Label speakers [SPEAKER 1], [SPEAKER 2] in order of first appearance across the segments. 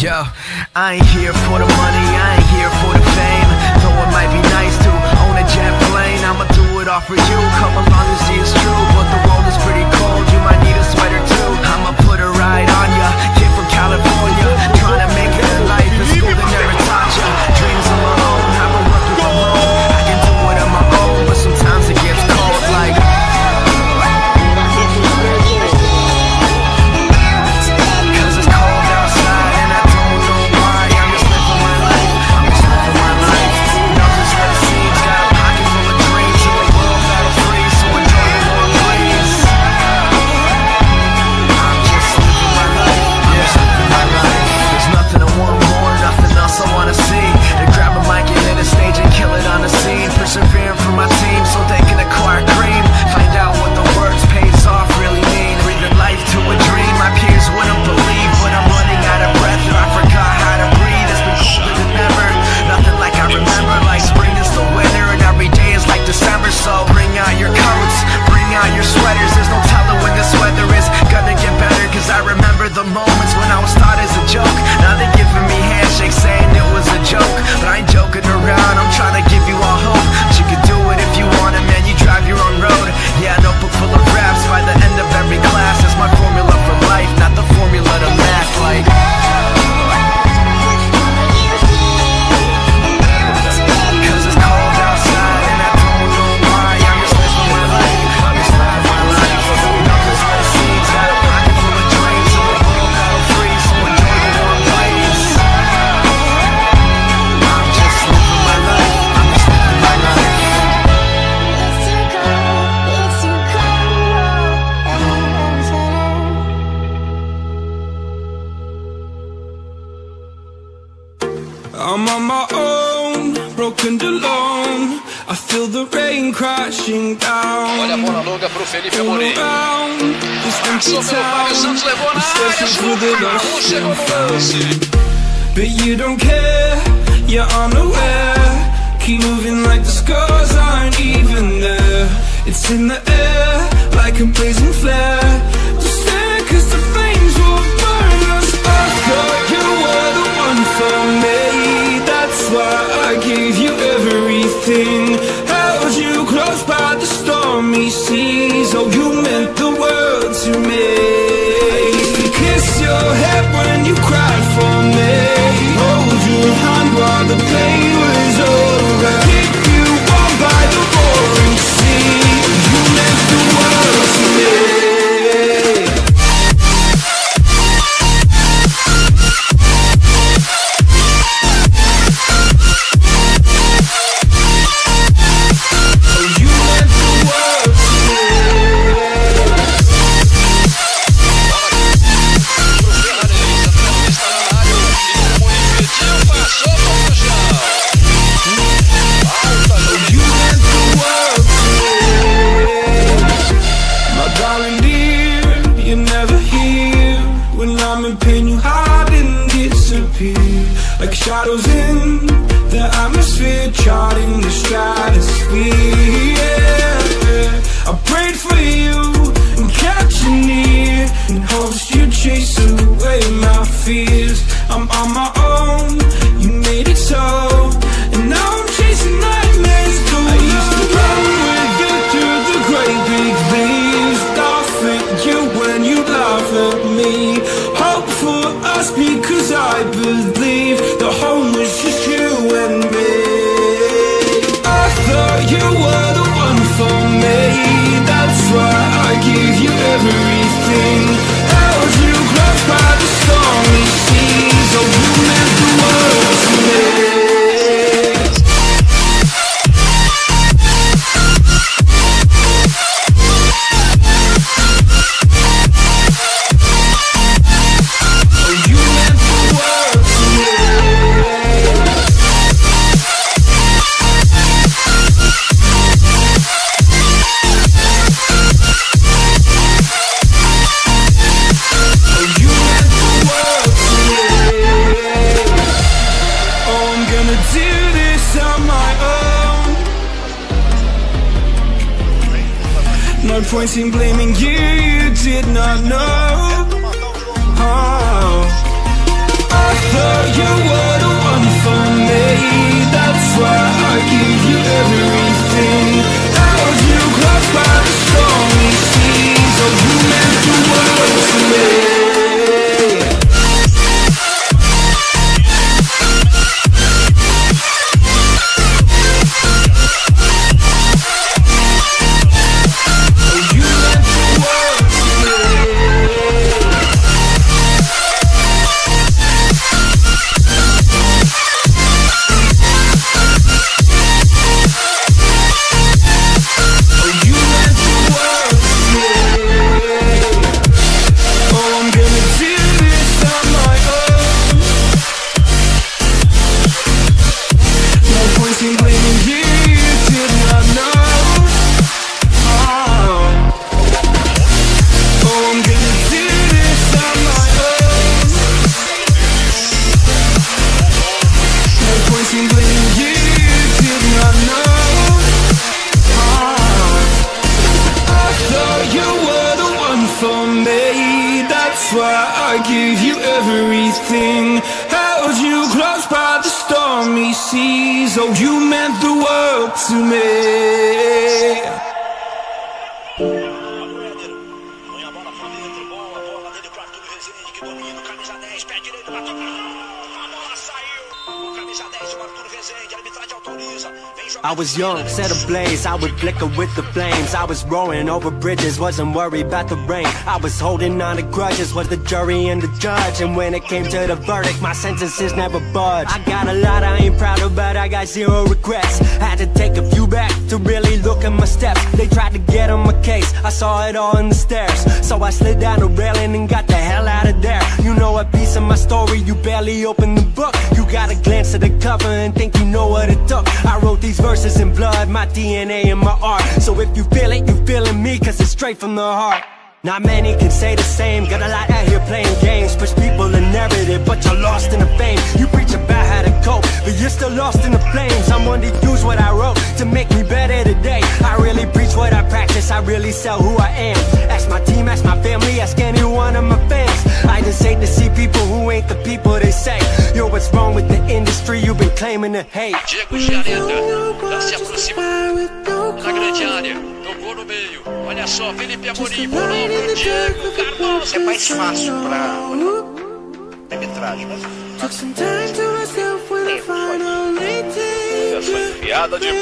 [SPEAKER 1] Yo, I ain't here for the money, I ain't here for the fame. Though it might be nice to own a jet plane, I'ma do it all for you, come along and see it's true. But the world is pretty cold, you might need a sweater too. I'ma put a ride on ya, kid from California, trying to make it in life, in school they never taught ya. Dreams of my own, I've been working from home. I can do it on my own, but sometimes it gets cold like persevering for my team so they can acquire cream. Find out what the words pays off really mean. Breathing life to a dream my peers wouldn't believe. But I'm running out of breath and I forgot how to breathe. It's been colder than ever, nothing like I remember. Like spring is the winter and every day is like December. So bring out your coats, bring out your sweaters. There's no telling when this weather is gonna get better. Cause I remember the moments when I was thought as a joke. Now they're giving me handshakes saying it was a joke. But I ain't joking around, I'm trying to give you all hope. You can do it if you want it, man, you drive your own road. Yeah, a notebook full of raps by the end of every class. That's my formula for life, not the formula to math. Like cause it's cold outside and I don't know why. I'm just living my life, I'm just living my life. Nothing's what it seems, got a pocket full of dreams. So the world got a free, so enjoy the warm lights. I'm just living my life, I'm just living my life.
[SPEAKER 2] I'm on my own, broken alone. I feel the rain crashing down.
[SPEAKER 3] Olha a bola longa pro Felipe Amorim.
[SPEAKER 2] Passou
[SPEAKER 3] pelo Fábio Santos, levou na área, chutou, chegou no lance.
[SPEAKER 2] But you don't care, you're unaware. Keep moving like the scars aren't even there. It's in the air, like a blazing flare. Just stare cause the flames will burn us. I thought you were the one for me. That's why I gave you everything. Held you close by the stormy seas. Oh, you meant the world to me. I used to kiss your head when you cried for me. Hold your hand while the pain was over. Keep you warm by the roaring sea. You meant the world to me. Like shadows in the atmosphere, charting the stratosphere. Yeah. I prayed for you and kept you near, in hopes you'd chase away my fears. I'm on my own, you made it so, and now I'm chasing nightmares too. I used to run with you through the great big leaves, laugh at you when you laugh at me. Hope for us because I believe the home was just you and me. I thought you were the one for me. That's why I gave you everything. Held you close by the stormy seas. Oh, you meant the world to me. No point in blaming you, you did not know. Oh, I thought I gave you everything, held you close by the stormy seas. Oh, you meant the world to me.
[SPEAKER 4] I was young, set ablaze, I would flicker with the flames. I was rowing over bridges, wasn't worried about the rain. I was holding on to grudges, was the jury and the judge. And when it came to the verdict, my sentences never budged. I got a lot I ain't proud of, but I got zero regrets. Had to take a few back to really look at my steps. They tried to get on my case, I saw it all in the stairs. So I slid down the railing and got the hell out of there. You know a piece of my story, you barely opened the book. You gotta glance at the cover and think you know what it took. I wrote these verses in blood, my DNA and my art. So if you feel it, you feeling me, cause it's straight from the heart. Not many can say the same, got a lot out here playing games. Push people the narrative, but you're lost in the fame. You preach about how to cope, but you're still lost in the flames. I'm one to use what I wrote to make me better today. I really preach what I practice, I really sell who I am. Ask my team, ask my family, ask any one of my fans. I just hate to see people who ain't the people they say. Yo, what's wrong with the industry you've been claiming to hate?
[SPEAKER 5] Diego Giaretta já se aproxima na grande área, tocou no meio. Olha só, Felipe Amorim, pulou pro Diego Cardoso.
[SPEAKER 6] É mais fácil pra metragem, mas
[SPEAKER 5] essa enfiada de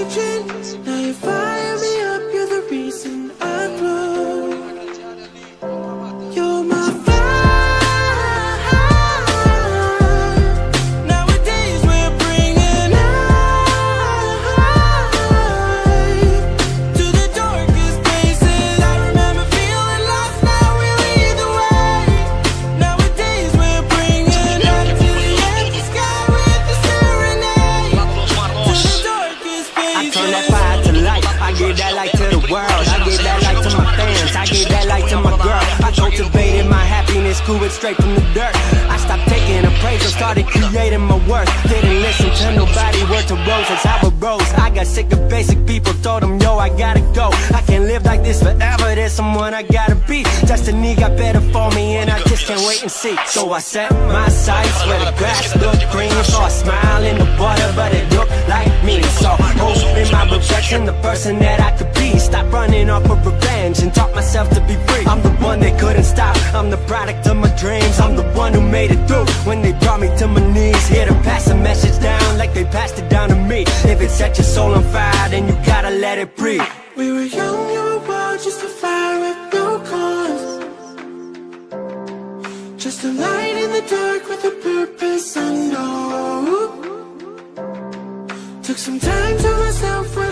[SPEAKER 4] it straight from the dirt. I stopped taking appraisal, started creating my worth. Didn't listen to nobody, word to roses, how it rose. I got sick of basic people, told them, yo, I gotta go. I can't live like this forever, there's someone I gotta be. Destiny got better for me and I just can't wait and see. So I set my sights where the grass looked green. Saw a smile in the water, but it looked like me. So hope in my reflection, the person that I could be. Stop running off of revenge and taught myself to be free. I'm the one they couldn't stop, I'm the product of my dreams. I'm the one who made it through when they brought me to my knees. Here to pass a message down like they passed it down to me. If it set your soul on fire, then you gotta let it breathe.
[SPEAKER 2] We were young, you were wild, just a fire with no cause. Just a light in the dark with a purpose unknown. Took some time to myself.